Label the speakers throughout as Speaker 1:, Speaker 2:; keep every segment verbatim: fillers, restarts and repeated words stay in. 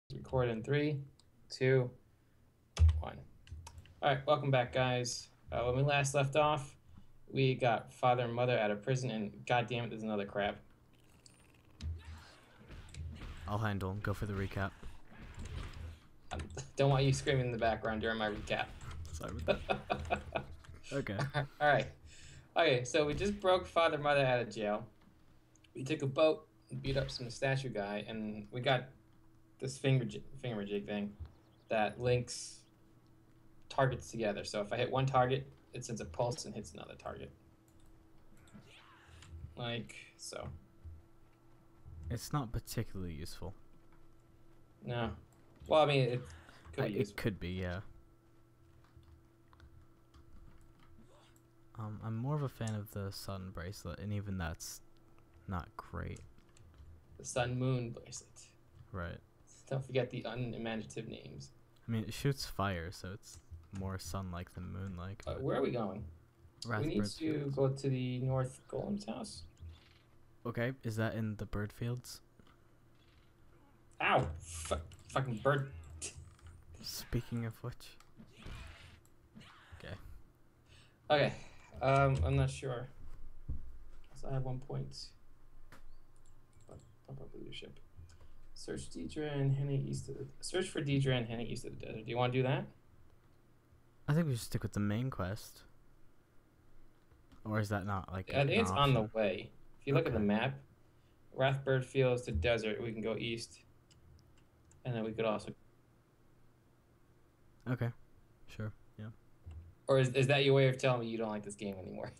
Speaker 1: Record in three, two, one. All right, welcome back, guys. Uh, when we last left off, we got father and mother out of prison, and god damn it, there's another crab.
Speaker 2: I'll handle him. Go for the recap.
Speaker 1: I don't want you screaming in the background during my recap.
Speaker 2: Sorry about that. Okay.
Speaker 1: All right. Okay, so we just broke father and mother out of jail. We took a boat and beat up some statue guy, and we got this finger fingerjig thing that links targets together. So if I hit one target, it sends a pulse and hits another target. Like so.
Speaker 2: It's not particularly useful.
Speaker 1: No. Well, I mean, it could
Speaker 2: I,
Speaker 1: be
Speaker 2: it
Speaker 1: useful.
Speaker 2: could be, yeah. Um, I'm more of a fan of the sun bracelet, and even that's not great.
Speaker 1: The sun moon bracelet.
Speaker 2: Right.
Speaker 1: Don't forget the unimaginative names.
Speaker 2: I mean, it shoots fire, so it's more sun-like than moon-like.
Speaker 1: Uh, where are we going? We need
Speaker 2: Rathbird's
Speaker 1: to
Speaker 2: Fields.
Speaker 1: go to the North Golem's house.
Speaker 2: Okay, is that in the bird fields?
Speaker 1: Ow! F fucking bird.
Speaker 2: Speaking of which. Okay.
Speaker 1: Okay. Um, I'm not sure. So I have one point. Pump up leadership. Search Deidre and Henny east of the search for Deidre and Henny east of the desert. Do you want to do that?
Speaker 2: I think we should stick with the main quest. Or is that not like?
Speaker 1: I think
Speaker 2: an
Speaker 1: it's on the
Speaker 2: option?
Speaker 1: way. If you look at the
Speaker 2: Okay.
Speaker 1: map, Rathbird Fields to desert. We can go east, and then we could also.
Speaker 2: Okay. Sure. Yeah.
Speaker 1: Or is is that your way of telling me you don't like this game anymore?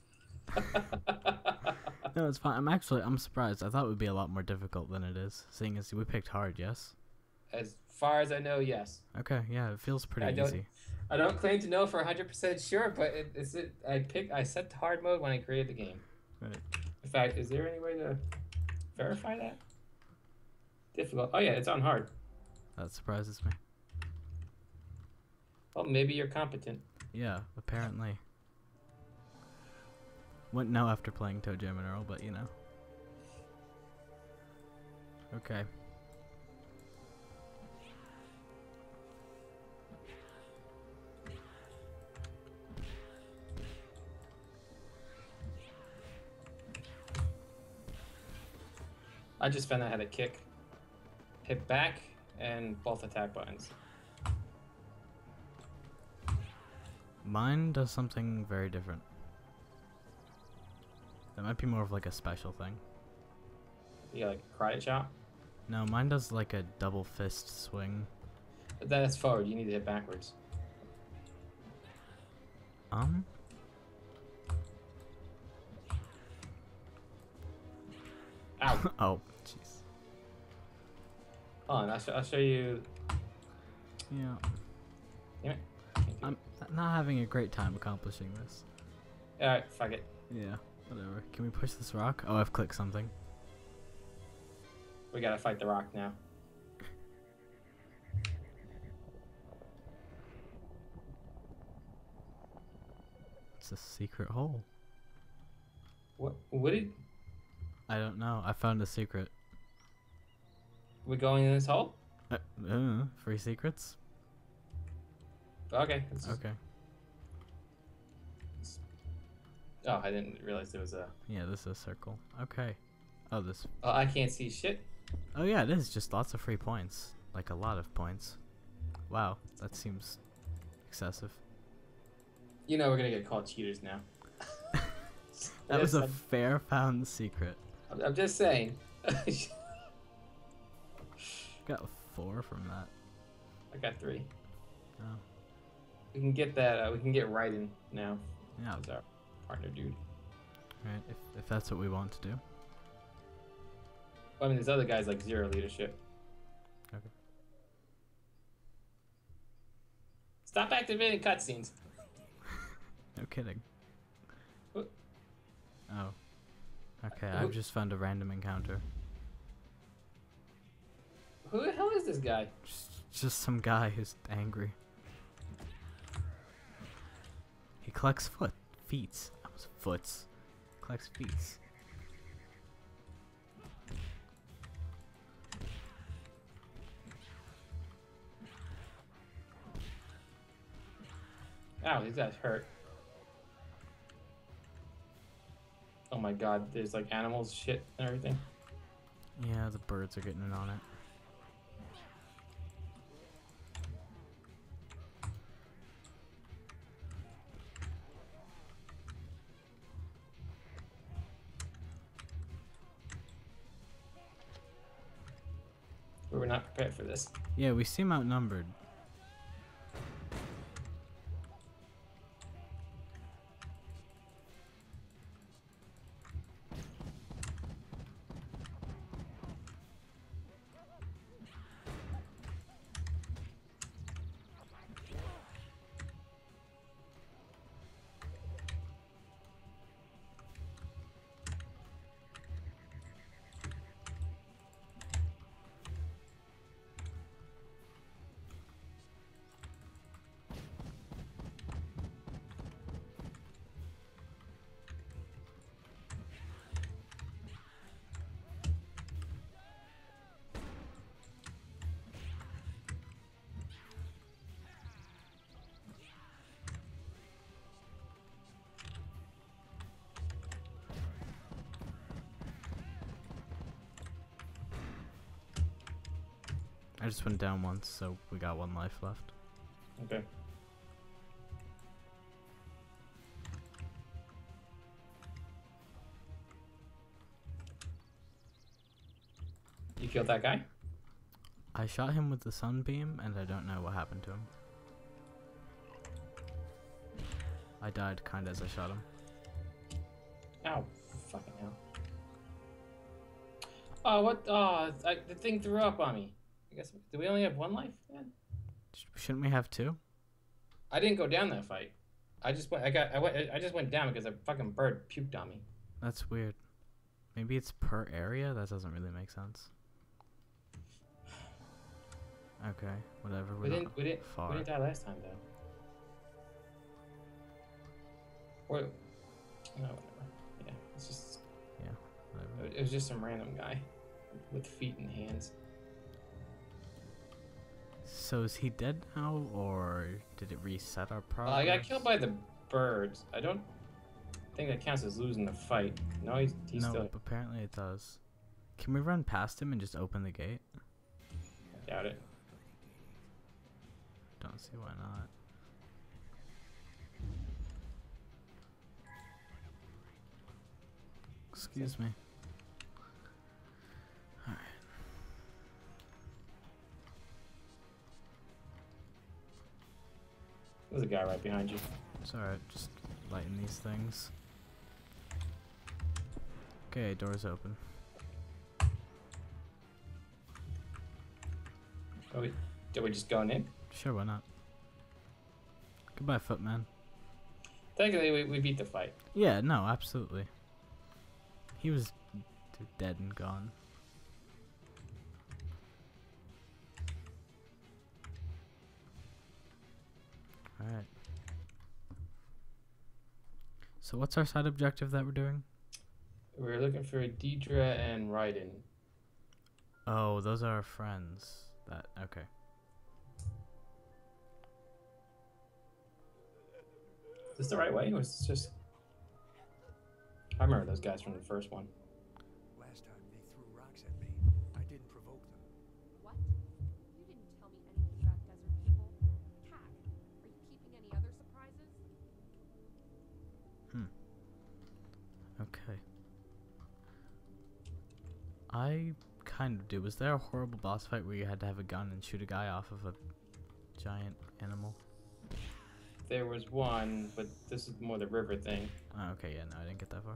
Speaker 2: No, it's fine. I'm actually I'm surprised. I thought it would be a lot more difficult than it is, seeing as we picked hard. Yes.
Speaker 1: As far as I know, yes.
Speaker 2: Okay. Yeah, it feels pretty
Speaker 1: I don't.
Speaker 2: easy.
Speaker 1: I don't claim to know for one hundred percent sure, but it, it's it. I pick. I set to hard mode when I created the game.
Speaker 2: Right.
Speaker 1: In fact, is there any way to verify that? Difficult. Oh yeah, it's on hard.
Speaker 2: That surprises me.
Speaker 1: Well, maybe you're competent.
Speaker 2: Yeah. Apparently. Wouldn't know after playing Toe Jam and Earl, but you know. Okay.
Speaker 1: I just found out how to kick, hit back, and both attack buttons.
Speaker 2: Mine does something very different. That might be more of like a special thing.
Speaker 1: Yeah, like karate chop.
Speaker 2: No, mine does like a double fist swing.
Speaker 1: But that's forward. You need to hit backwards.
Speaker 2: Um.
Speaker 1: Ow!
Speaker 2: Oh, jeez.
Speaker 1: Hold on, I'll, sh I'll show you.
Speaker 2: Yeah.
Speaker 1: Damn it. Can't do
Speaker 2: I'm not having a great time accomplishing this.
Speaker 1: it. All right, fuck it.
Speaker 2: Yeah. Whatever. Can we push this rock? Oh, I've clicked something.
Speaker 1: We gotta fight the rock now.
Speaker 2: It's a secret hole.
Speaker 1: What? What did
Speaker 2: I don't know. I found a secret.
Speaker 1: we going in this hole?
Speaker 2: Uh, uh, free secrets?
Speaker 1: Okay. Let's just-
Speaker 2: Okay.
Speaker 1: Oh, I didn't realize there was a.
Speaker 2: Yeah, this is a circle. Okay. Oh, this.
Speaker 1: Oh, I can't see shit.
Speaker 2: Oh, yeah, it is just lots of free points. Like a lot of points. Wow, that seems excessive.
Speaker 1: You know we're gonna get called cheaters now.
Speaker 2: That was a
Speaker 1: I'm,
Speaker 2: fair found secret.
Speaker 1: I'm I'm just saying.
Speaker 2: Got four from that.
Speaker 1: I got three.
Speaker 2: Oh.
Speaker 1: We can get that. Uh, we can get Raiden now.
Speaker 2: Yeah.
Speaker 1: As our partner, dude.
Speaker 2: Right, if, if that's what we want to do.
Speaker 1: Well, I mean, this other guy's like zero leadership.
Speaker 2: Okay.
Speaker 1: Stop activating cutscenes.
Speaker 2: No kidding.
Speaker 1: What?
Speaker 2: Oh. Okay,
Speaker 1: Who-
Speaker 2: I've just found a random encounter.
Speaker 1: Who the hell is this guy?
Speaker 2: Just, just some guy who's angry. He collects foot. Feet. That was foots. Collects feet.
Speaker 1: Ow, these guys hurt. Oh my god, there's like animals, shit, and everything.
Speaker 2: Yeah, the birds are getting in on it.
Speaker 1: We were not prepared for this.
Speaker 2: Yeah, we seem outnumbered. I just went down once, so we got one life left.
Speaker 1: Okay. You killed that guy?
Speaker 2: I shot him with the sunbeam, and I don't know what happened to him. I died kinda as I shot him.
Speaker 1: Ow. Fucking hell. Oh, what? Oh, I, the thing threw up on me. I guess, do we only have one life then?
Speaker 2: Sh- Shouldn't we have two?
Speaker 1: I didn't go down that fight. I just went, I got, I went, I just went down because a fucking bird puked on me.
Speaker 2: That's weird. Maybe it's per area? That doesn't really make sense. Okay, whatever. We're
Speaker 1: We didn't,
Speaker 2: not
Speaker 1: we didn't,
Speaker 2: far.
Speaker 1: we didn't die last time though. Or, no, whatever. Yeah, it's just,
Speaker 2: Yeah, whatever.
Speaker 1: it was just some random guy with feet and hands.
Speaker 2: So is he dead now, or did it reset our
Speaker 1: Uh,
Speaker 2: progress?
Speaker 1: I got killed by the birds. I don't think that counts as losing the fight. No, he's, he's
Speaker 2: no,
Speaker 1: still.
Speaker 2: apparently it does. Can we run past him and just open the gate?
Speaker 1: I doubt it.
Speaker 2: Don't see why not. Excuse me. Alright.
Speaker 1: There's a guy right behind you.
Speaker 2: It's alright, just lighting these things. Okay, door's open.
Speaker 1: Are we, are we just going in?
Speaker 2: Sure, why not? Goodbye, Footman.
Speaker 1: Technically, we, we beat the fight.
Speaker 2: Yeah, no, absolutely. He was d- dead and gone. Alright. So what's our side objective that we're doing?
Speaker 1: We're looking for Deidre and Raiden.
Speaker 2: Oh, those are our friends. That okay.
Speaker 1: Is this the right way, or is this just... I remember those guys from the first one.
Speaker 3: Last time they threw rocks at me, I didn't provoke them.
Speaker 4: What? You didn't tell me anything about desert people. Cat, are you keeping any other surprises?
Speaker 2: Hmm. Okay. I kind of do. Was there a horrible boss fight where you had to have a gun and shoot a guy off of a giant animal?
Speaker 1: There was one, but this is more the river thing.
Speaker 2: Oh, okay, yeah, no, I didn't get that far.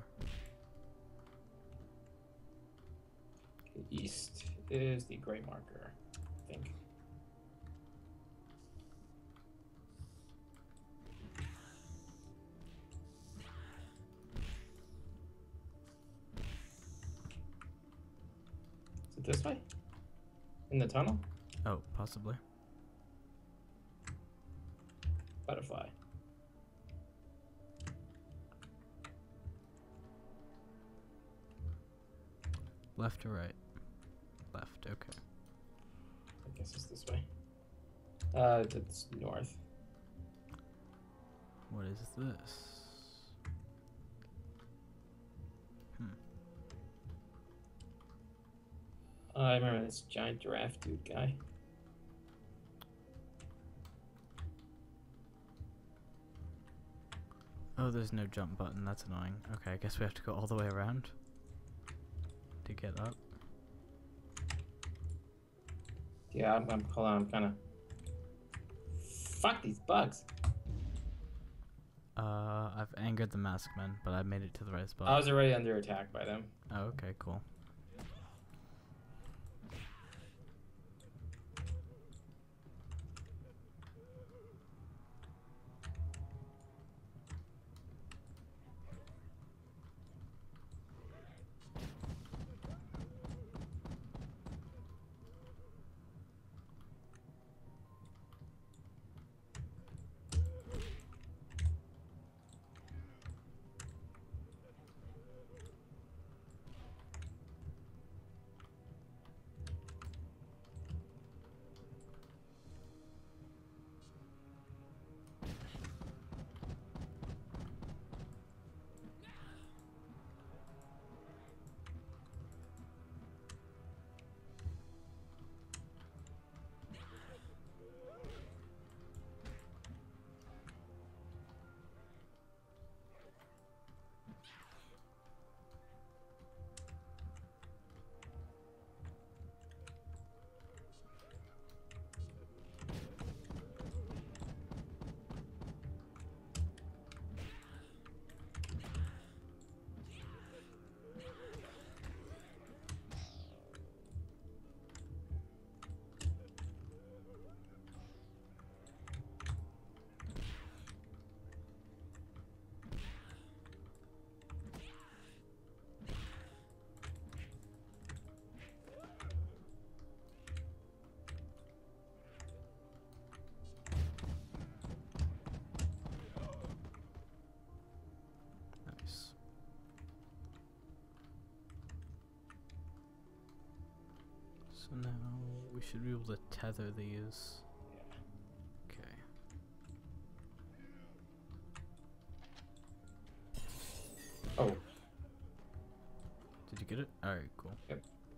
Speaker 1: East is the gray marker, I think. Is it this way? In the tunnel?
Speaker 2: Oh, possibly.
Speaker 1: Butterfly.
Speaker 2: Left or right? Left, okay.
Speaker 1: I guess it's this way. Uh, it's north.
Speaker 2: What is this? Hmm.
Speaker 1: Uh, I remember this giant giraffe dude guy.
Speaker 2: Oh, there's no jump button. That's annoying. Okay, I guess we have to go all the way around to get up.
Speaker 1: Yeah, I'm, I'm hold on, I'm kind of. Fuck these bugs.
Speaker 2: Uh, I've angered the maskmen, but I made it to the right spot.
Speaker 1: I was already under attack by them.
Speaker 2: Oh, okay, cool. Nice. So now we should be able to tether these. Okay.
Speaker 1: Oh.
Speaker 2: Did you get it? Alright, cool.
Speaker 1: Yep.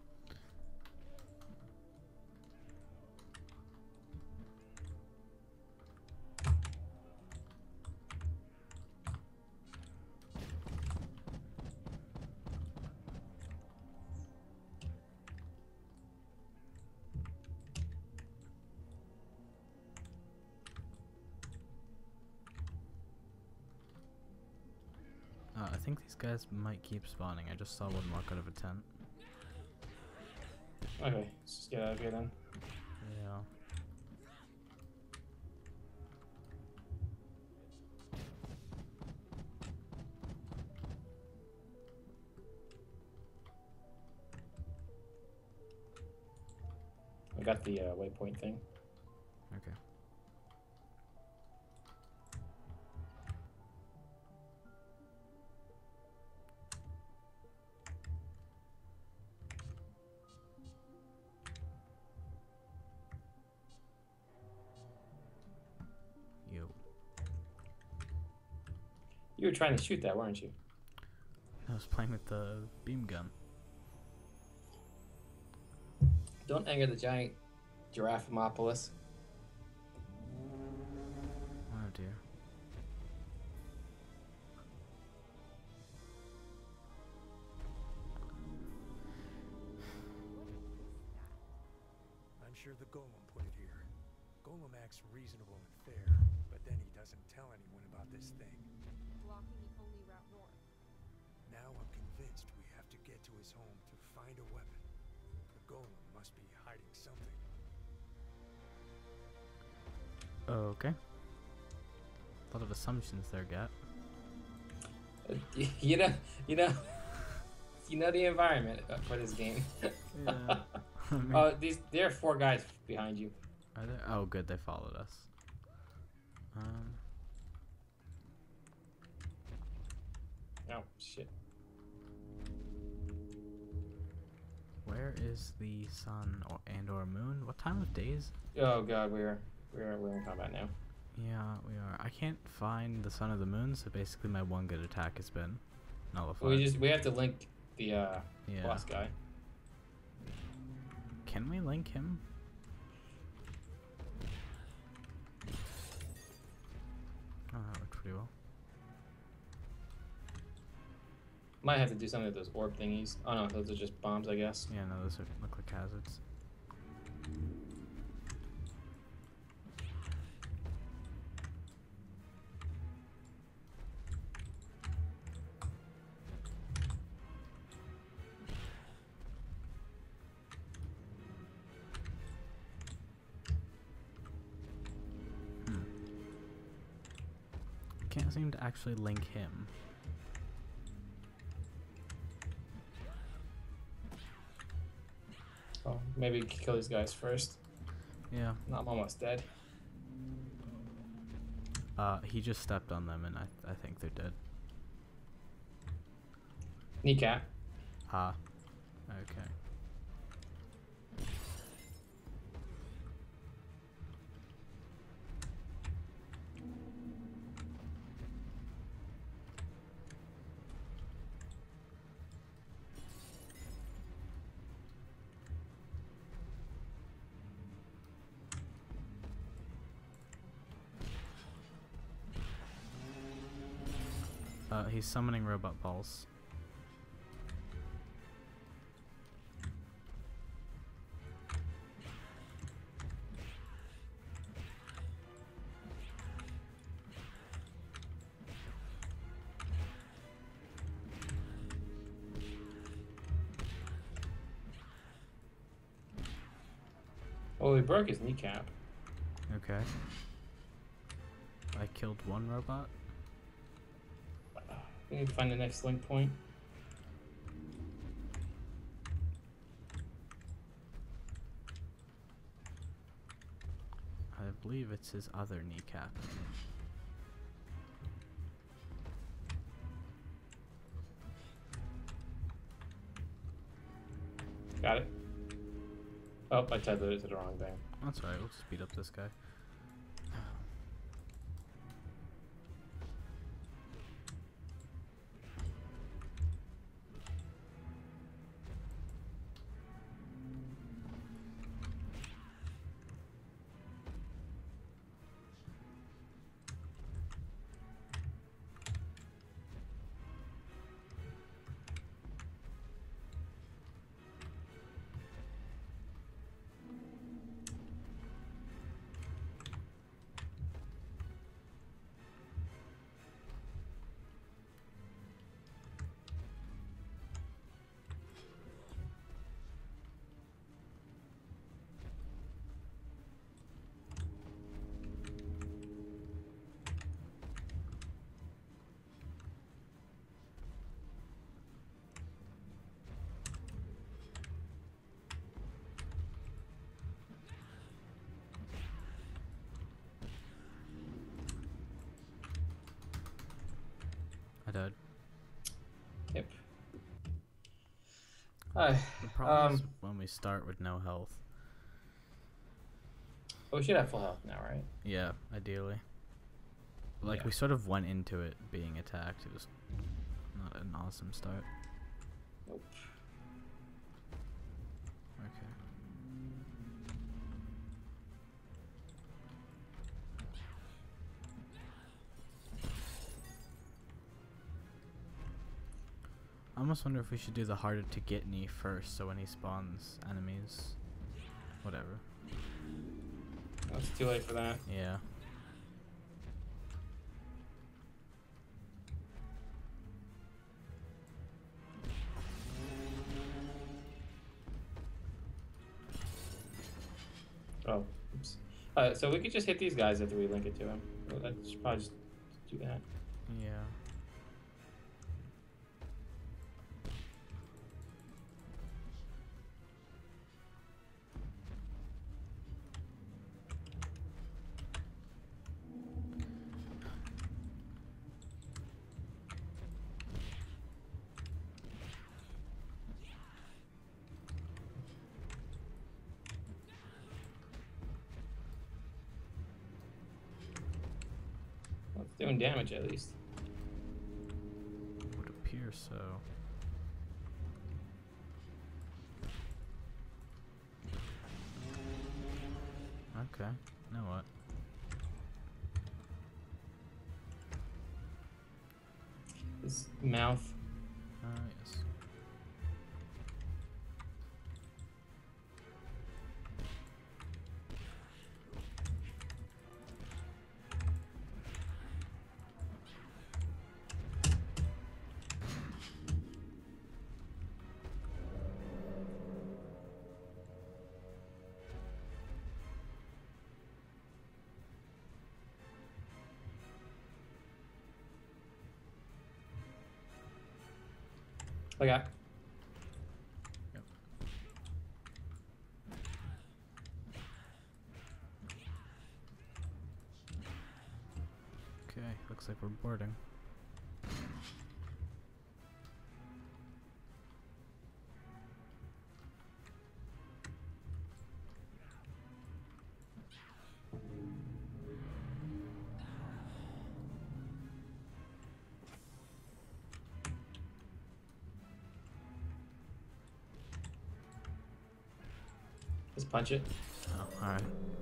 Speaker 2: Uh, I think these guys might keep spawning. I just saw one walk out of a tent.
Speaker 1: Okay, let's just get out of here then.
Speaker 2: Yeah.
Speaker 1: I got the uh, waypoint thing.
Speaker 2: Okay. Yo.
Speaker 1: You were trying to shoot that, weren't you?
Speaker 2: I was playing with the beam gun.
Speaker 1: Don't anger the giant Giraffe-mopolis.
Speaker 2: Oh dear.
Speaker 3: I'm sure the golem put it here. Golem acts reasonable and fair, but then he doesn't tell anyone about this thing.
Speaker 4: Blocking the only route north.
Speaker 3: Now I'm convinced we have to get to his home to find a weapon. The golem must be hiding something.
Speaker 2: Okay. A lot of assumptions there, Gat.
Speaker 1: Uh, y- you know, you know, you know the environment uh, for this game.
Speaker 2: Yeah. I mean,
Speaker 1: Oh, these there are four guys behind you.
Speaker 2: are there? Oh, good. They followed us. Um.
Speaker 1: Oh shit.
Speaker 2: Where is the sun or and or moon? What time of day is?
Speaker 1: Oh god, we're we're we're in combat now.
Speaker 2: Yeah, we are. I can't find the Son of the Moon, so basically my one good attack has been nullified.
Speaker 1: We just we have to link the uh,
Speaker 2: yeah.
Speaker 1: boss guy.
Speaker 2: Can we link him? Oh, that worked pretty well.
Speaker 1: Might have to do something with those orb thingies. Oh no, those are just bombs, I guess.
Speaker 2: Yeah, no, those are, look like hazards. Hmm. Can't seem to actually link him.
Speaker 1: Oh, maybe kill these guys first.
Speaker 2: Yeah.
Speaker 1: No, I'm almost dead.
Speaker 2: Uh, he just stepped on them, and I I think they're dead.
Speaker 1: Kneecap.
Speaker 2: Ah. Okay. Uh, he's summoning robot balls.
Speaker 1: Oh, he broke his kneecap.
Speaker 2: Okay. I killed one robot.
Speaker 1: We need to find the next link point.
Speaker 2: I believe it's his other kneecap.
Speaker 1: Got it. Oh, I tethered it to the wrong thing.
Speaker 2: That's alright, we'll speed up this guy. I died.
Speaker 1: Yep. Alright.
Speaker 2: The problem is
Speaker 1: Um,
Speaker 2: when we start with no health.
Speaker 1: oh, we should have full health now, right?
Speaker 2: Yeah, ideally. Like,
Speaker 1: Yeah.
Speaker 2: we sort of went into it being attacked. It was not an awesome start.
Speaker 1: Nope.
Speaker 2: Okay. I almost wonder if we should do the harder to get knee first, so when he spawns enemies, whatever.
Speaker 1: Oh, it's too late for that.
Speaker 2: Yeah.
Speaker 1: Oh, oops. Uh, so we could just hit these guys after we link it to him. Well, let's probably just do that.
Speaker 2: Yeah.
Speaker 1: Doing damage at least.
Speaker 2: Would appear so. Okay, now what?
Speaker 1: His mouth.
Speaker 2: Ah, uh, yes.
Speaker 1: Okay.
Speaker 2: Yep. Okay, looks like we're boarding.
Speaker 1: Let's punch it.
Speaker 2: Oh, alright.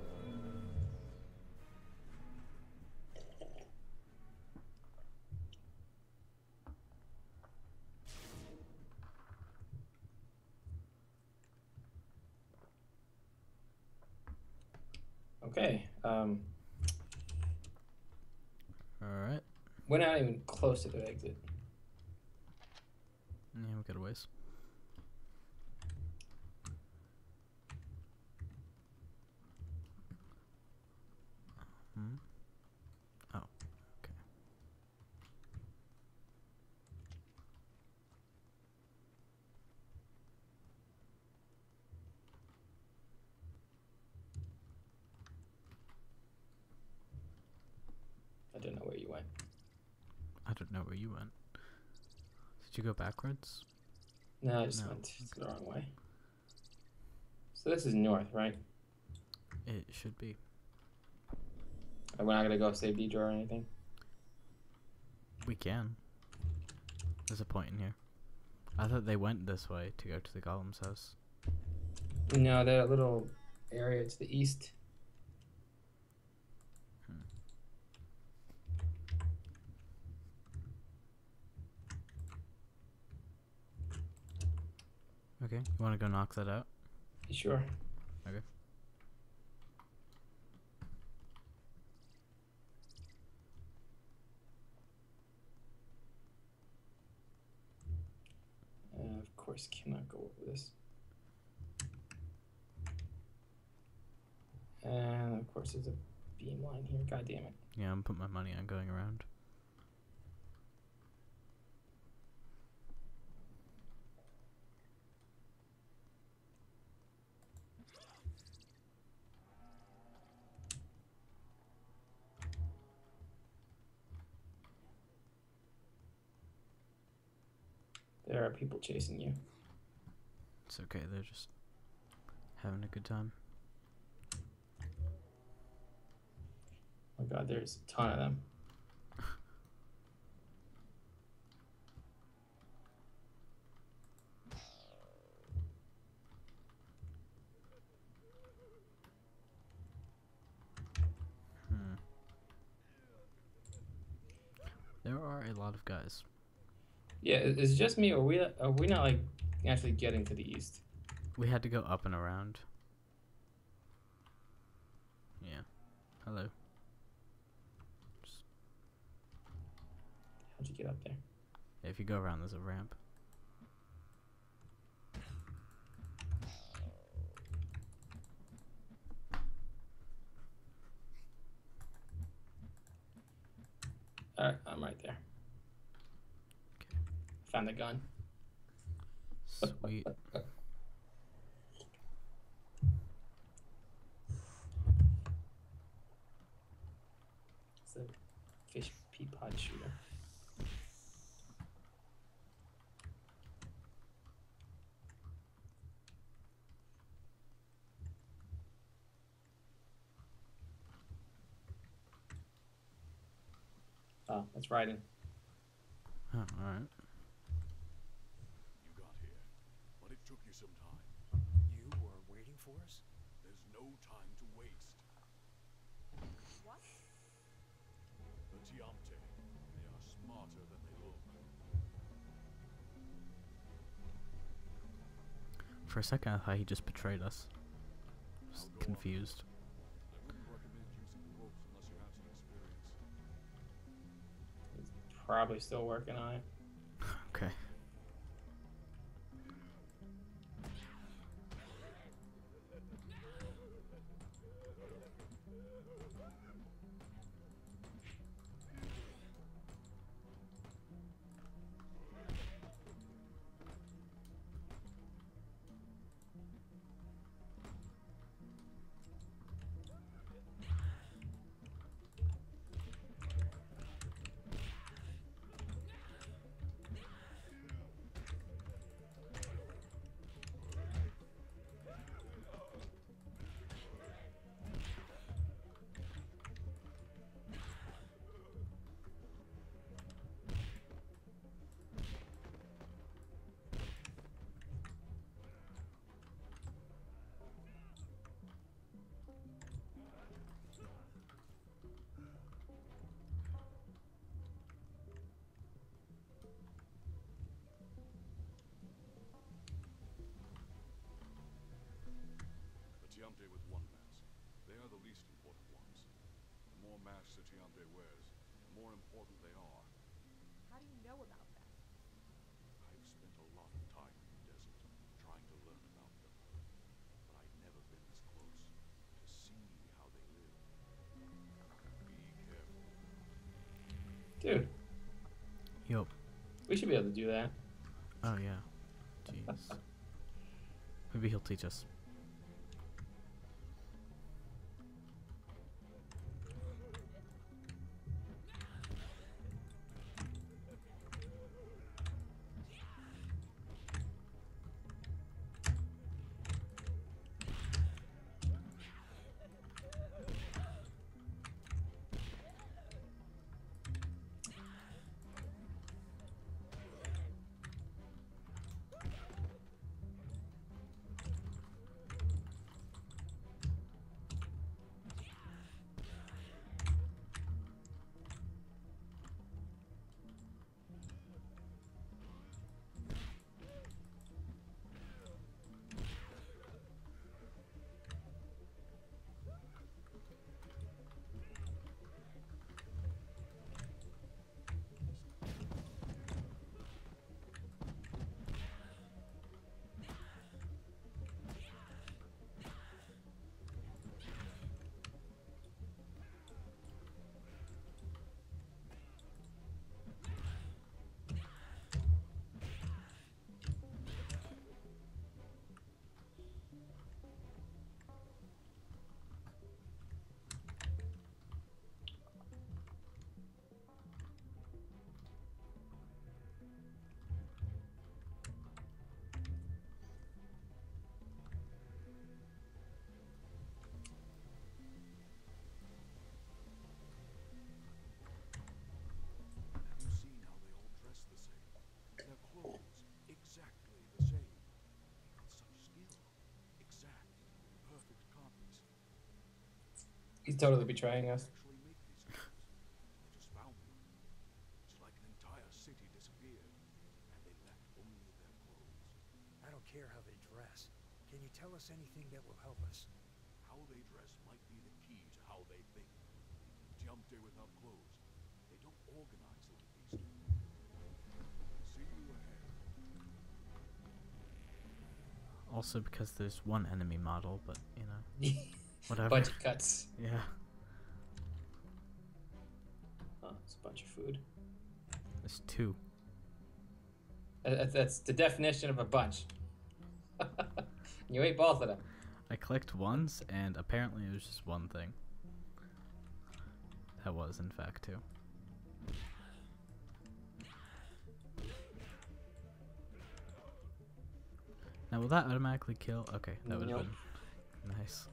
Speaker 1: Okay. Um,
Speaker 2: Alright.
Speaker 1: we're not even close to the exit.
Speaker 2: Yeah, we got a ways. Hmm? Oh, okay.
Speaker 1: I don't know where you went.
Speaker 2: I don't know where you went. Did you go backwards?
Speaker 1: No, I just
Speaker 2: No.
Speaker 1: went the wrong way. So this is north, right?
Speaker 2: It should be.
Speaker 1: We're not gonna go save Deidre or anything.
Speaker 2: We can. There's a point in here. I thought they went this way to go to the golem's house.
Speaker 1: No, that little area to the east.
Speaker 2: Hmm. Okay, you want to go knock that out?
Speaker 1: You sure?
Speaker 2: Okay.
Speaker 1: Uh, of course, cannot go over this. And of course, there's a beam line here. God damn it.
Speaker 2: Yeah, I'm putting my money on going around.
Speaker 1: There are people chasing you.
Speaker 2: It's okay, they're just having a good time.
Speaker 1: Oh god, there's a ton of them.
Speaker 2: Hmm. There are a lot of guys.
Speaker 1: Yeah, i- is it just me, or are we are we not like actually getting to the east?
Speaker 2: We had to go up and around. Yeah. Hello. Just,
Speaker 1: How'd you get up there?
Speaker 2: yeah, if you go around, there's a ramp.
Speaker 1: Alright, I'm right there.
Speaker 2: Okay.
Speaker 1: Found the gun.
Speaker 2: Sweet.
Speaker 1: It's a fish pea pod shooter. Oh, that's riding.
Speaker 2: Oh, alright.
Speaker 5: You got here, but it took you some time.
Speaker 3: You were waiting for us?
Speaker 5: There's no time to waste.
Speaker 4: What?
Speaker 5: The Tiamte, they are smarter than they look.
Speaker 2: For a second, I thought he just betrayed us. Just
Speaker 5: Now go on.
Speaker 2: confused.
Speaker 5: I wouldn't recommend using the ropes unless you have some experience.
Speaker 1: He's probably still working on it.
Speaker 2: Okay.
Speaker 5: The Tiamte with one mask. They are the least important ones. The more masks a Tiamte wears, the more important they are.
Speaker 4: How do you know about that?
Speaker 5: I've spent a lot of time in the desert, trying to learn about them. But I've never been this close to see how they live. Be careful.
Speaker 1: Dude,
Speaker 2: Yup.
Speaker 1: we should be able to do that.
Speaker 2: Oh, yeah. Jeez. Maybe he'll teach us.
Speaker 5: Have you seen how they all dress the same? Their clothes, exactly the same. With such skill. Exact, perfect copies.
Speaker 1: He's totally betraying us.
Speaker 5: Actually make these clothes. They just found them. It's like an entire city disappeared, and they left only their clothes.
Speaker 3: I don't care how they dress. Can you tell us anything that will help us?
Speaker 5: How they dress might be the key to how they think. Tiamte without clothes. They don't organize like these do. See you ahead.
Speaker 2: Also because there's one enemy model, but, you know, whatever.
Speaker 1: Bunch of cuts.
Speaker 2: Yeah.
Speaker 1: Oh, it's a bunch of food.
Speaker 2: There's two.
Speaker 1: Uh, That's, that's the definition of a bunch. You ate both of them.
Speaker 2: I clicked once, and apparently it was just one thing. That was, in fact, two. Now, will that automatically kill? Okay, that would have
Speaker 1: Nope.
Speaker 2: been nice.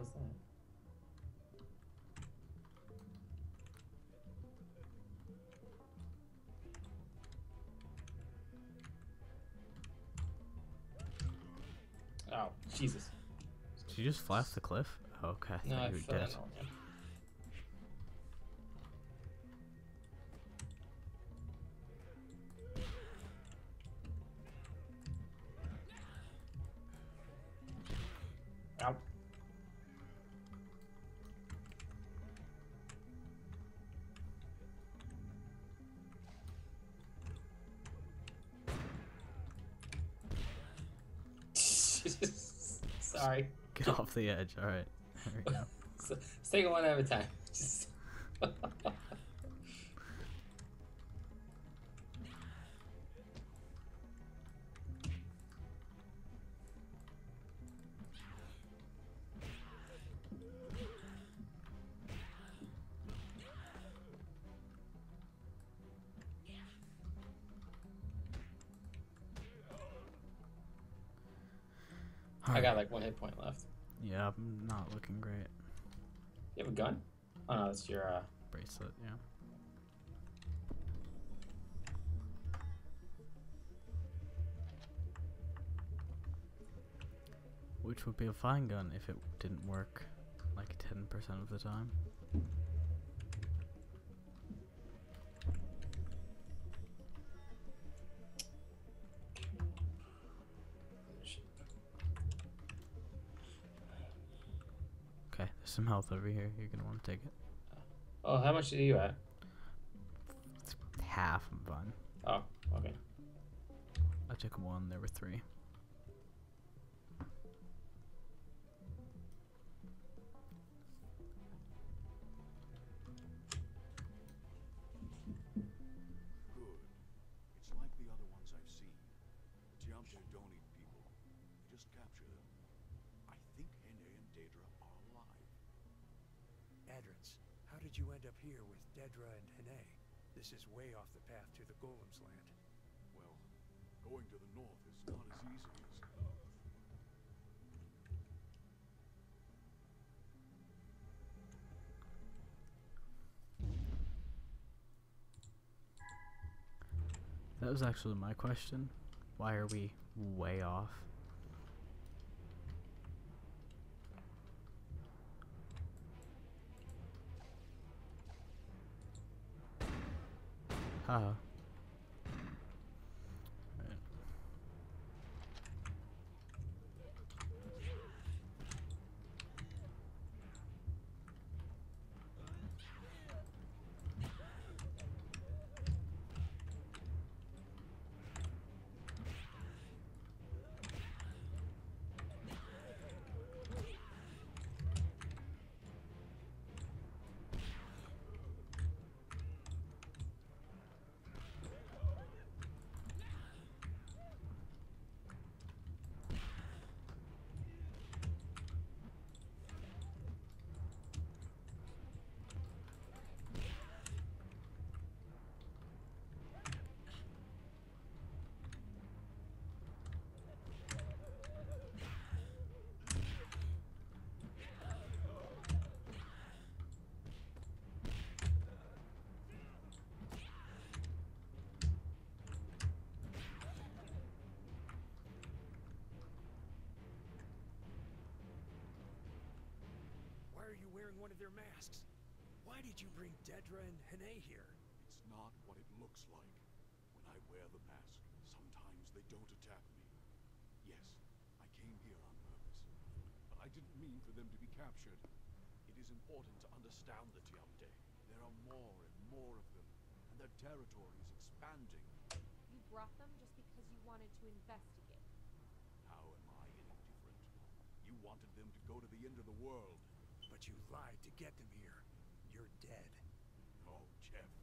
Speaker 1: was that? Oh, Jesus.
Speaker 2: Did you just fly off the cliff? Oh, okay, I
Speaker 1: No,
Speaker 2: thought
Speaker 1: I
Speaker 2: you were
Speaker 1: fell
Speaker 2: dead.
Speaker 1: in on him. Ow. Sorry.
Speaker 2: Get off the edge. All right, there we go.
Speaker 1: So, let's take it one at a time. Just I got like one hit point left.
Speaker 2: Yeah, I'm not looking great.
Speaker 1: You have a gun? Oh no, that's your uh
Speaker 2: Bracelet, yeah. Which would be a fine gun if it didn't work like ten percent of the time. Okay, there's some health over here. You're gonna want to take it.
Speaker 1: Oh, how much are you at?
Speaker 2: It's half, I'm fine.
Speaker 1: Oh, okay.
Speaker 2: I took one, there were three.
Speaker 5: Good. It's like the other ones I've seen. The Tiamte don't eat people. They just capture them. I think Hene and Daedra are alive.
Speaker 3: Adrins, how did you end up here with Dedra and Hene? This is way off the path to the Golem's land.
Speaker 5: Well, going to the north is not as easy as...
Speaker 2: That was actually my question. Why are we way off? Haha. Right.
Speaker 3: Why are you wearing one of their masks? Why did you bring Dedra and Hene here?
Speaker 5: It's not what it looks like. When I wear the mask, sometimes they don't attack me. Yes, I came here on purpose, but I didn't mean for them to be captured. It is important to understand the Tiamte. There are more and more of them, and their territory is expanding.
Speaker 4: You brought them just because you wanted to investigate.
Speaker 5: How am I any different? You wanted them to go to the end of the world.
Speaker 3: But you lied to get them here. You're dead.
Speaker 5: Oh, Jeff.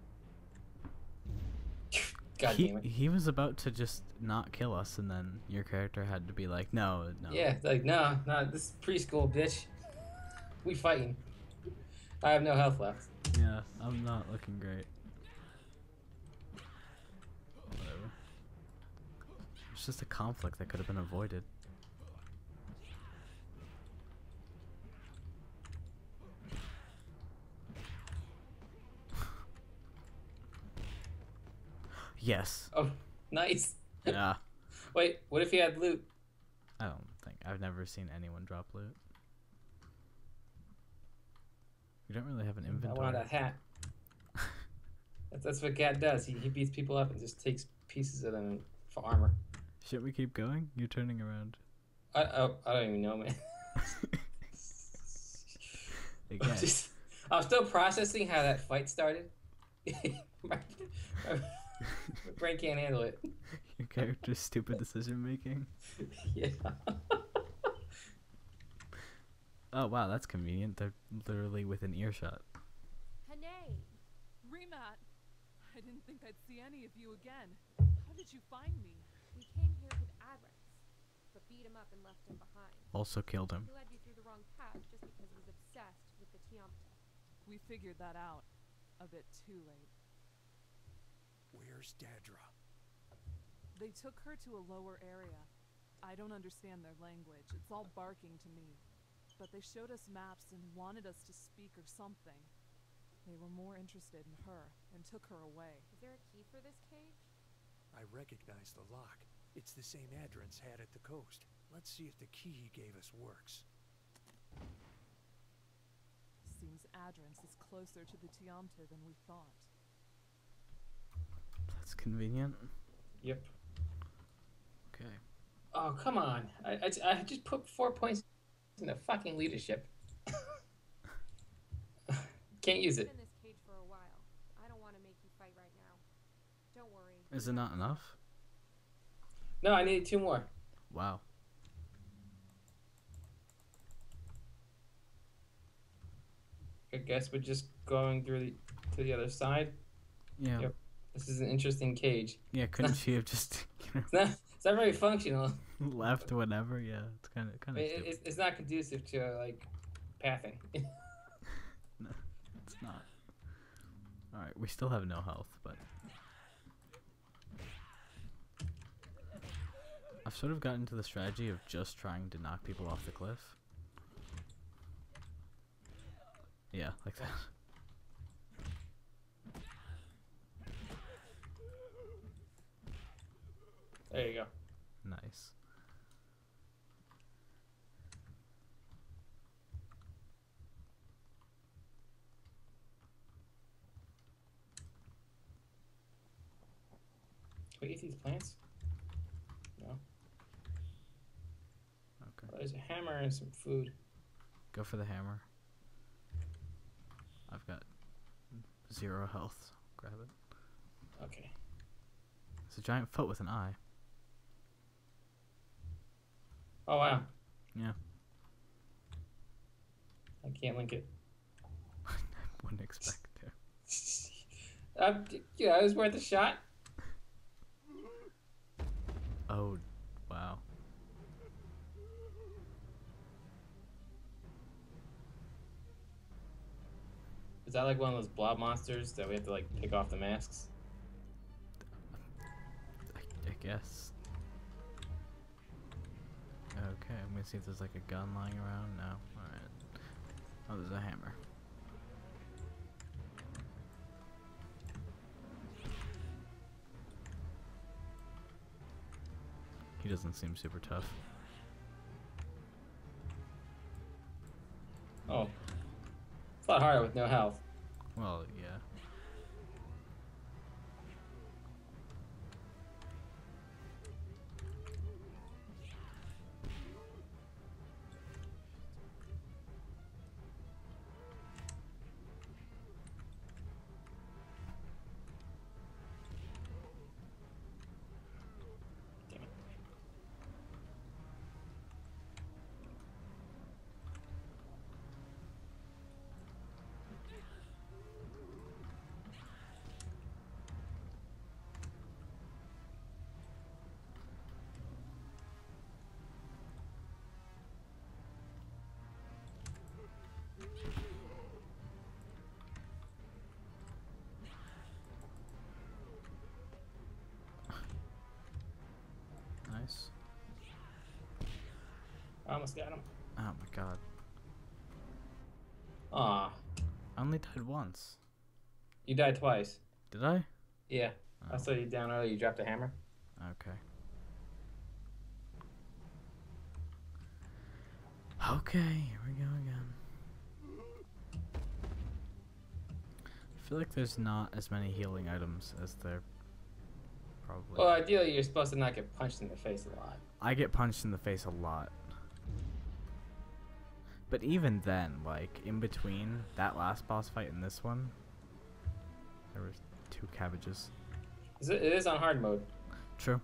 Speaker 1: God
Speaker 2: he,
Speaker 1: damn it.
Speaker 2: he was about to just not kill us, and then your character had to be like, no, no.
Speaker 1: Yeah, it's like, no, no, this is preschool, bitch. We fighting. I have no health left.
Speaker 2: Yeah, I'm not looking great. Whatever. It's just a conflict that could have been avoided. Yes.
Speaker 1: Oh, nice.
Speaker 2: Yeah.
Speaker 1: Wait, what if he had loot?
Speaker 2: I don't think I've never seen anyone drop loot. You don't really have an
Speaker 1: I
Speaker 2: inventory.
Speaker 1: want that hat. That's, that's what Cat does. He, he beats people up and just takes pieces of them for armor.
Speaker 2: Should we keep going? You're turning around.
Speaker 1: I I, I don't even know, man.
Speaker 2: Again.
Speaker 1: Just, I'm still processing how that fight started. my, my, my brain can't handle it.
Speaker 2: Your character's stupid decision making.
Speaker 1: Yeah.
Speaker 2: Oh wow, that's convenient. They're literally within earshot.
Speaker 4: Hanae!
Speaker 6: Remat, I didn't think I'd see any of you again. How did you find me?
Speaker 4: We came here with Adrex, but beat him up and left him behind.
Speaker 2: Also killed him.
Speaker 4: He led you through the wrong path just because he was obsessed with the Tiampta.
Speaker 6: We figured that out. A bit too late.
Speaker 3: Where's Dedra?
Speaker 6: They took her to a lower area. I don't understand their language. It's all barking to me. But they showed us maps and wanted us to speak or something. They were more interested in her and took her away.
Speaker 4: Is there a key for this cage?
Speaker 3: I recognize the lock. It's the same Adrance had at the coast. Let's see if the key he gave us works.
Speaker 6: Seems Adrance is closer to the Tiampta than we thought.
Speaker 2: That's convenient.
Speaker 1: Yep.
Speaker 2: Okay.
Speaker 1: Oh, come on. I, I, I just put four points in the fucking leadership. Can't use
Speaker 4: You've
Speaker 1: it.
Speaker 4: been in this cage for a while. I don't want to make you fight right now. Don't worry.
Speaker 2: Is it not enough?
Speaker 1: No, I need two more.
Speaker 2: Wow.
Speaker 1: I guess we're just going through the to the other side.
Speaker 2: Yeah.
Speaker 1: Yep. This is an interesting cage.
Speaker 2: Yeah, couldn't she have just you
Speaker 1: It's not, it's not very functional.
Speaker 2: know, left whenever? Yeah, it's kind of
Speaker 1: I
Speaker 2: kind
Speaker 1: mean,
Speaker 2: of
Speaker 1: it,
Speaker 2: stupid.
Speaker 1: it's, it's not conducive to uh, like pathing.
Speaker 2: No, it's not. All right, we still have no health, but I've sort of gotten to the strategy of just trying to knock people off the cliff. Yeah, like that.
Speaker 1: There you go.
Speaker 2: Nice.
Speaker 1: Can we eat these plants? No.
Speaker 2: Okay.
Speaker 1: Oh, there's a hammer and some food.
Speaker 2: Go for the hammer. I've got zero health. So grab it.
Speaker 1: Okay.
Speaker 2: It's a giant foot with an eye.
Speaker 1: Oh wow.
Speaker 2: Yeah.
Speaker 1: I can't link it.
Speaker 2: I wouldn't expect to.
Speaker 1: um, yeah, it was worth a shot.
Speaker 2: Oh, wow.
Speaker 1: Is that like one of those blob monsters that we have to like pick off the masks?
Speaker 2: I, I guess. Okay, I'm gonna see if there's like a gun lying around. No. Alright. Oh, there's a hammer. He doesn't seem super tough.
Speaker 1: Oh. It's a lot harder with no health.
Speaker 2: Well, yeah.
Speaker 1: Damn it.
Speaker 2: Nice.
Speaker 1: I almost got him.
Speaker 2: Oh my god.
Speaker 1: Aw.
Speaker 2: I only died once.
Speaker 1: You died twice.
Speaker 2: Did I?
Speaker 1: Yeah.
Speaker 2: Oh,
Speaker 1: I saw you down earlier. You dropped a hammer.
Speaker 2: okay. Okay, here we go again. I feel like there's not as many healing items as there probably.
Speaker 1: Well, ideally, you're supposed to not get punched in the face a lot.
Speaker 2: I get punched in the face a lot. But even then, like, in between that last boss fight and this one, there was two cabbages.
Speaker 1: Is it, it is on hard mode.
Speaker 2: True.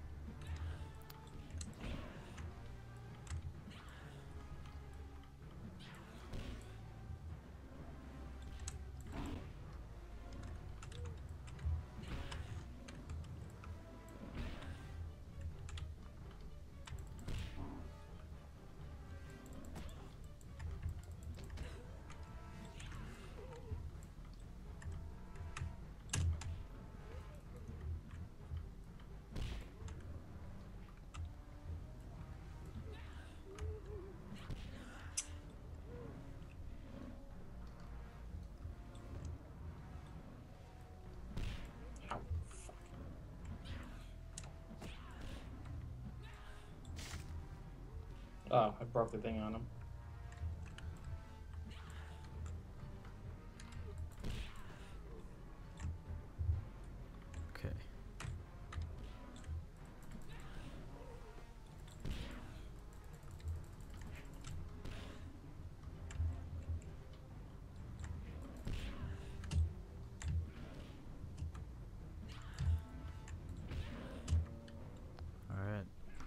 Speaker 1: Ow, fuck. Oh, I broke the thing on him.
Speaker 2: Okay. Alright.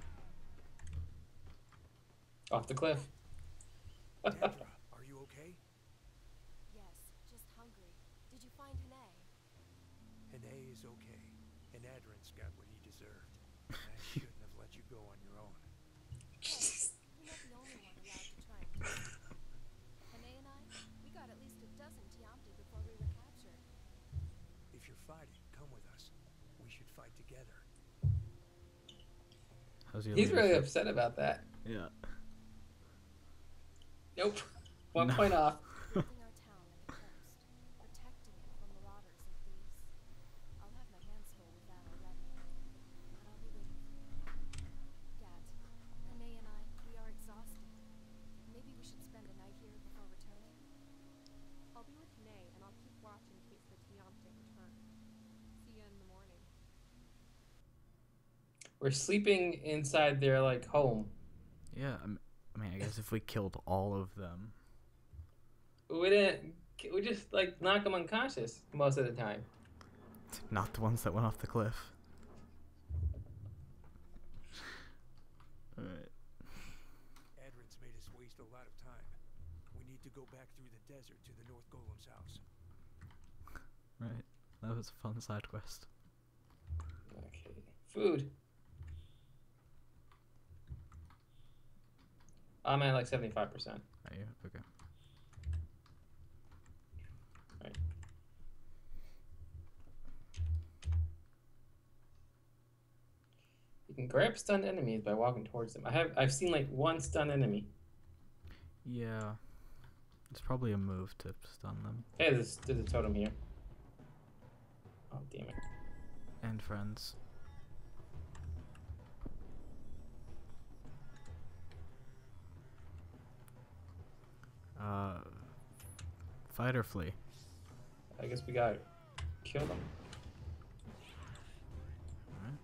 Speaker 1: Off the cliff.
Speaker 3: Dedra, are you okay?
Speaker 4: Yes, just hungry. Did you find Hene?
Speaker 3: Hene is okay. And Adrance got what he deserved. I shouldn't have let you go on your own.
Speaker 4: You're not the only one allowed to try and kill me. Hene and I, we got at least a dozen Tiamti before we were captured.
Speaker 3: If you're fighting, come with us. We should fight together.
Speaker 2: How's your
Speaker 1: He's really
Speaker 2: leadership?
Speaker 1: upset about that.
Speaker 2: Yeah.
Speaker 1: Nope. One
Speaker 2: No.
Speaker 1: point off.
Speaker 4: Building our town at the coast, protecting it from marauders and thieves. I'll have my hands full with that already, but I'll be waiting for you. Gat, Hene and I, we are exhausted. Maybe we should spend the night here before returning. I'll be with Hene, and I'll keep watch in case the Tiamte return. See you in the morning.
Speaker 1: We're sleeping inside their like home.
Speaker 2: Yeah, I'm, I mean, I guess if we killed all of them.
Speaker 1: We didn't. We just like knock them unconscious most of the time.
Speaker 2: Not the ones that went off the cliff. Alright.
Speaker 3: Adrance made us waste a lot of time. We need to go back through the desert to the North Golem's house.
Speaker 2: Right. That was a fun side quest.
Speaker 1: Okay. Food. I'm at like seventy-five percent.
Speaker 2: Are you? Okay.
Speaker 1: Right. You can grab stunned enemies by walking towards them. I have I've seen like one stunned enemy.
Speaker 2: Yeah. It's probably a move to stun them.
Speaker 1: Hey, there's, there's a totem here. Oh damn it.
Speaker 2: And friends. Uh, fight or flee?
Speaker 1: I guess we gotta kill them.
Speaker 2: Alright.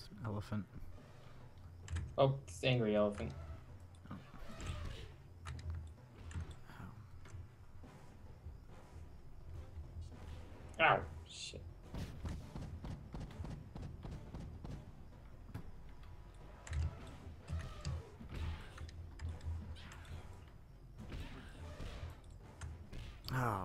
Speaker 2: It's an elephant.
Speaker 1: Oh, it's angry elephant.
Speaker 2: Oh.
Speaker 1: Ow! Shit.
Speaker 2: Oh.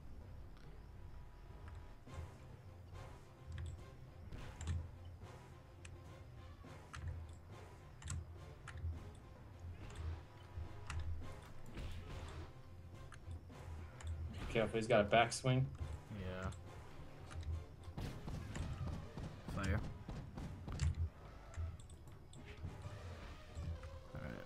Speaker 1: Careful, he's got a backswing.
Speaker 2: Yeah. Fire. Alright.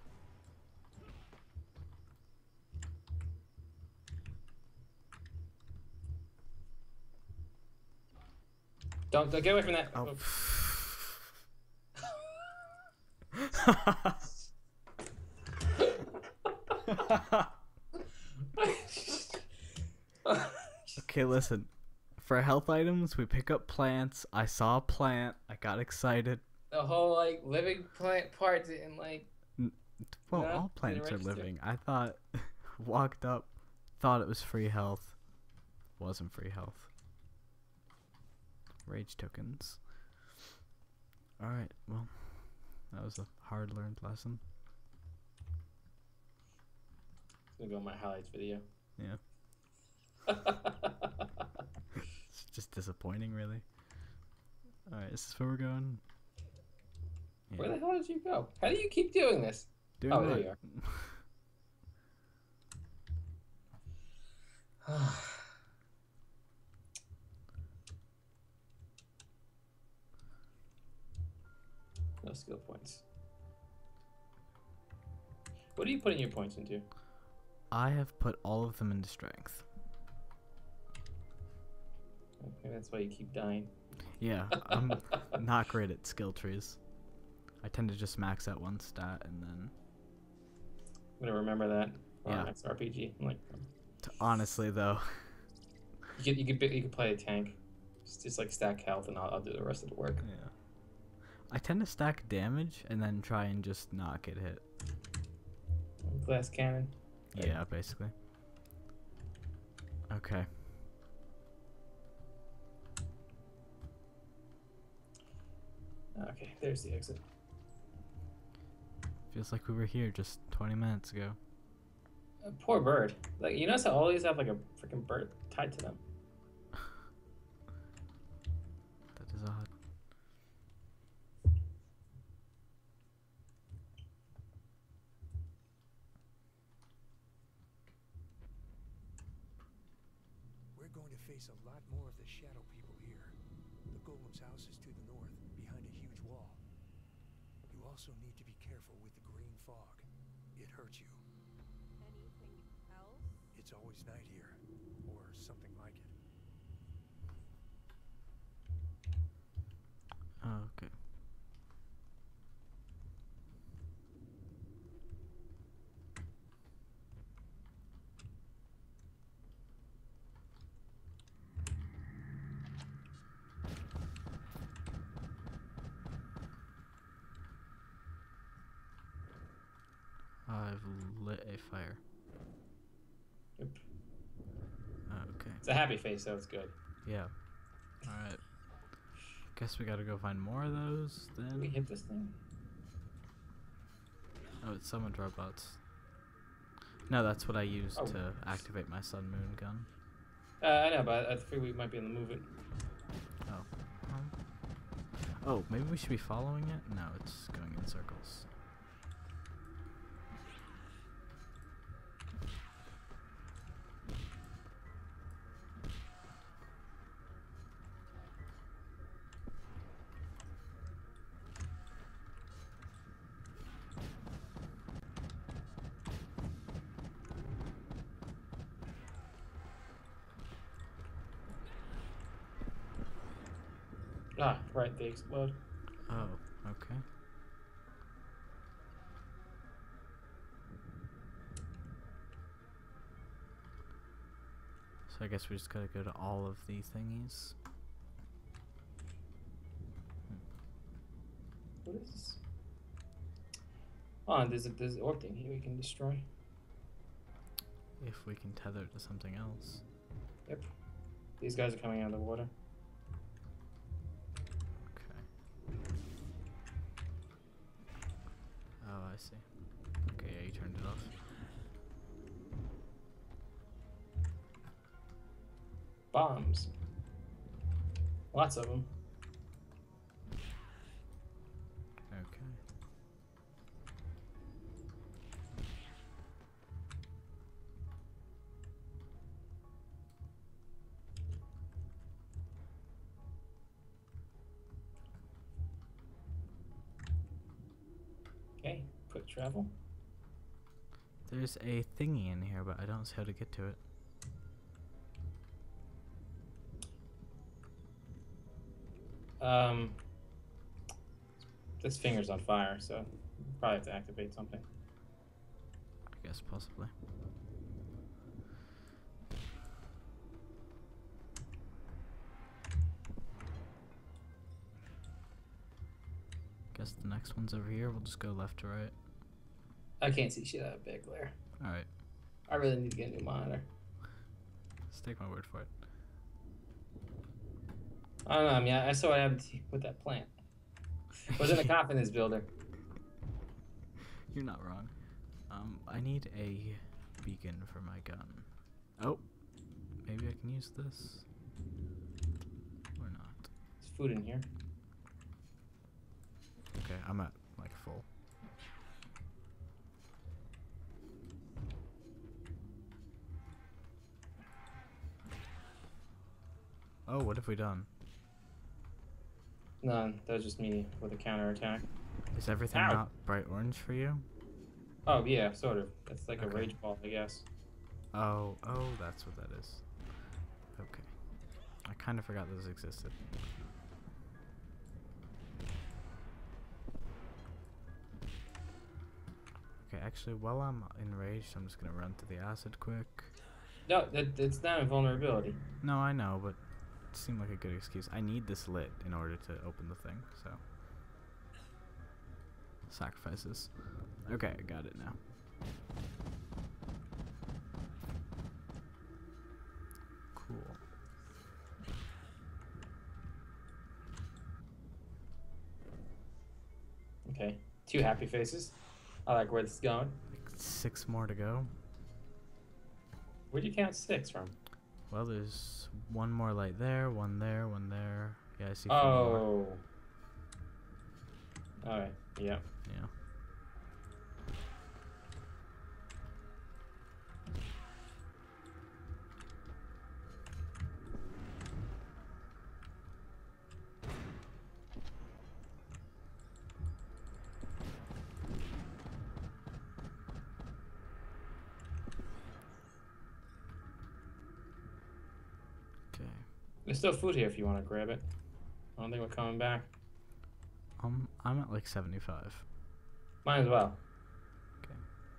Speaker 1: Don't, don't get away from that.
Speaker 2: Oh. Okay, listen. For health items, we pick up plants. I saw a plant. I got excited.
Speaker 1: The whole like living plant part didn't like.
Speaker 2: Well,
Speaker 1: No,
Speaker 2: all plants are
Speaker 1: didn't register.
Speaker 2: living. I thought, walked up, thought it was free health. Wasn't free health. Rage tokens. Alright, well, that was a hard learned lesson.
Speaker 1: It's gonna go in my highlights video.
Speaker 2: Yeah. It's just disappointing, really. Alright, is this where we're going? Yeah.
Speaker 1: Where the hell did you go? How do you keep doing this?
Speaker 2: Doing
Speaker 1: Oh,
Speaker 2: what?
Speaker 1: there you are. No skill points. What are you putting your points into?
Speaker 2: I have put all of them into strength.
Speaker 1: Okay, that's why you keep dying.
Speaker 2: Yeah, I'm not great at skill trees. I tend to just max out one stat and then...
Speaker 1: I'm gonna remember that for
Speaker 2: Yeah.
Speaker 1: our next R P G. I'm like,
Speaker 2: T- honestly, though,
Speaker 1: you could you could you could play a tank, just, just like stack health, and I'll, I'll do the rest of the work.
Speaker 2: yeah. I tend to stack damage and then try and just not get hit.
Speaker 1: Glass cannon.
Speaker 2: Yeah, basically. Okay.
Speaker 1: Okay, there's the exit.
Speaker 2: Feels like we were here just twenty minutes ago.
Speaker 1: A poor bird. Like, you notice how all these have like a freaking bird tied to them.
Speaker 2: That is odd.
Speaker 3: We're going to face a lot more of the shadow people here. The golem's house is to the north, behind a huge wall. You also need to be careful with the green fog. It hurts you.
Speaker 4: Anything else?
Speaker 3: It's always night here, or something like it.
Speaker 2: Oh, okay. I've lit a fire.
Speaker 1: Yep.
Speaker 2: Okay.
Speaker 1: It's a happy face, so it's good.
Speaker 2: Yeah. Alright. Guess we gotta go find more of those
Speaker 1: Can we
Speaker 2: then.
Speaker 1: hit this thing?
Speaker 2: Oh, it's summoned robots. No, that's what I use
Speaker 1: Oh.
Speaker 2: to activate my sun moon gun.
Speaker 1: Uh, I know, but I figured we might be able to move it.
Speaker 2: Oh. Um, oh, maybe we should be following it? No, it's going in circles.
Speaker 1: Ah, right, they explode.
Speaker 2: Oh, okay. So I guess we just gotta go to all of these thingies. Hmm.
Speaker 1: What is this? Oh, there's a there's an orb thing here we can destroy.
Speaker 2: If we can tether it to something else.
Speaker 1: Yep. These guys are coming out of the water.
Speaker 2: Okay. Oh, I see. Okay, yeah, you turned it off.
Speaker 1: Bombs. Lots of them.
Speaker 2: Okay.
Speaker 1: Okay, quick travel.
Speaker 2: There's a thingy in here, but I don't see how to get to it.
Speaker 1: Um, this finger's on fire, so you probably have to activate something.
Speaker 2: I guess possibly. Guess the next one's over here. We'll just go left to right.
Speaker 1: I can't see shit out of bad glare.
Speaker 2: Alright.
Speaker 1: I really need to get a new monitor.
Speaker 2: Just take my word for it.
Speaker 1: I don't know. I mean, I, I saw what happened to you with that plant. Was in a confidence builder.
Speaker 2: You're not wrong. Um, I need a beacon for my gun. Oh, maybe I can use this. Or not.
Speaker 1: There's food in here.
Speaker 2: Okay, I'm at like full. Oh, what have we done?
Speaker 1: No, that was just me with a counterattack.
Speaker 2: Is everything
Speaker 1: Ow.
Speaker 2: not bright orange for you?
Speaker 1: Oh, yeah, sort of. It's like
Speaker 2: Okay.
Speaker 1: a rage ball, I guess.
Speaker 2: Oh, oh, that's what that is. Okay. I kind of forgot those existed. Okay, actually, while I'm enraged, I'm just gonna run to the acid quick.
Speaker 1: No, that, it's not a vulnerability.
Speaker 2: No, I know, but it seemed like a good excuse. I need this lit in order to open the thing, so. Sacrifices. Okay, I got it now. Cool.
Speaker 1: Okay, two happy faces. I like where this is going.
Speaker 2: Like six more to go.
Speaker 1: Where'd you count six from?
Speaker 2: Well, there's one more light there, one there, one there. Yeah, I see four more.
Speaker 1: Oh. Alright, yeah.
Speaker 2: Yeah. Okay.
Speaker 1: There's still food here if you want to grab it. I don't think we're coming back.
Speaker 2: Um, I'm at like seventy-five.
Speaker 1: Might as well.
Speaker 2: Okay.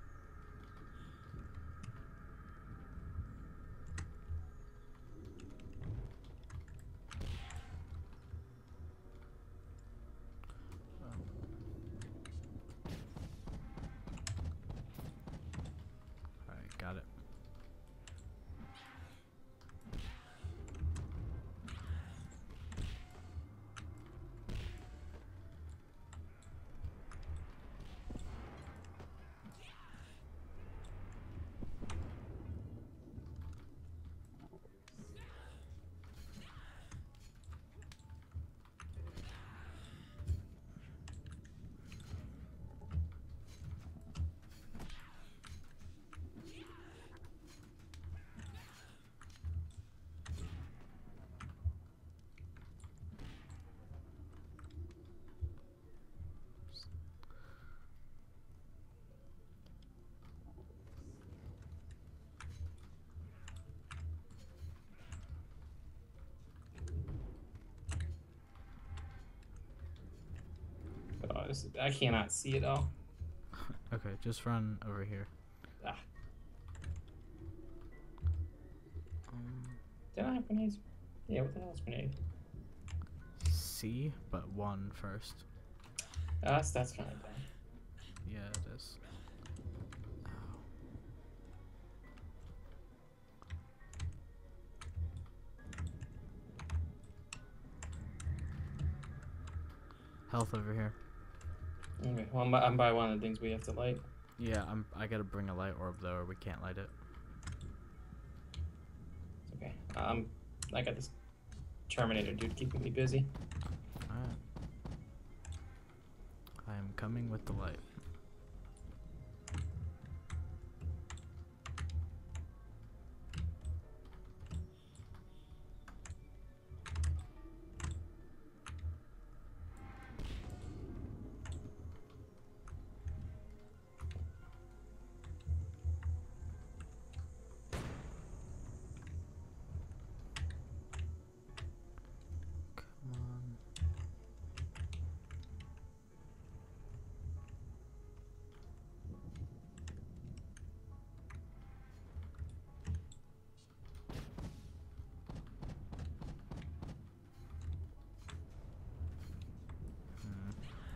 Speaker 2: Alright, got it.
Speaker 1: Oh, this is, I cannot see it all.
Speaker 2: Okay, just run over here.
Speaker 1: Ah.
Speaker 2: Um,
Speaker 1: Did I have grenades? Yeah, what the hell is grenade?
Speaker 2: C, but one first.
Speaker 1: Oh, that's that's kind of dumb.
Speaker 2: Yeah, it is. Ow. Health over here.
Speaker 1: Okay, well, I'm by, I'm by one of the things we have to light.
Speaker 2: Yeah, I'm. I gotta bring a light orb though, or we can't light it.
Speaker 1: Okay. Um, I got this Terminator dude keeping me busy.
Speaker 2: Alright. I am coming with the light. Come on. Hmm.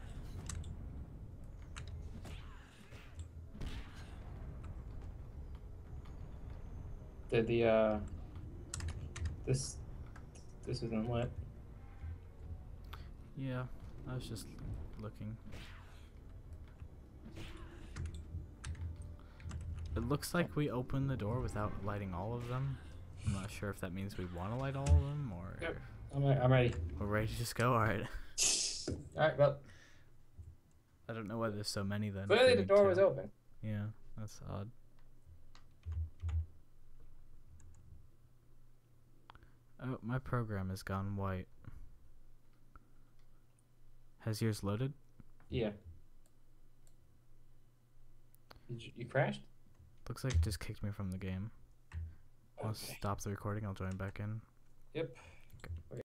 Speaker 1: The the uh, this this isn't lit.
Speaker 2: Yeah, I was just looking. It looks like we opened the door without lighting all of them. I'm not sure if that means we want to light all of them or
Speaker 1: Yep. I'm re- I'm ready.
Speaker 2: we're ready to just go. All right.
Speaker 1: All right, well,
Speaker 2: I don't know why there's so many then. if
Speaker 1: clearly
Speaker 2: we
Speaker 1: the
Speaker 2: need
Speaker 1: door
Speaker 2: to.
Speaker 1: was open.
Speaker 2: Yeah, that's odd. Oh, my program has gone white. Has yours loaded?
Speaker 1: Yeah. Did you, you crashed?
Speaker 2: Looks like it just kicked me from the game. I'll
Speaker 1: Okay.
Speaker 2: stop the recording. I'll join back in.
Speaker 1: Yep.